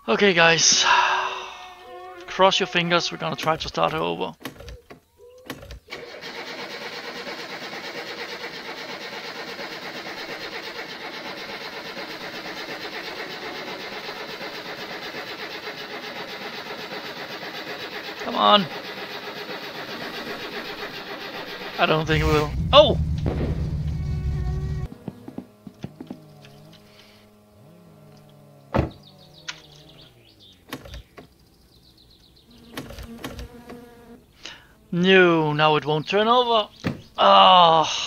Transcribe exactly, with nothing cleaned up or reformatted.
Okay, guys. Cross your fingers, we're gonna try to start her over. Come on. I don't think it will. Oh! No, now it won't turn over. Ah. Oh.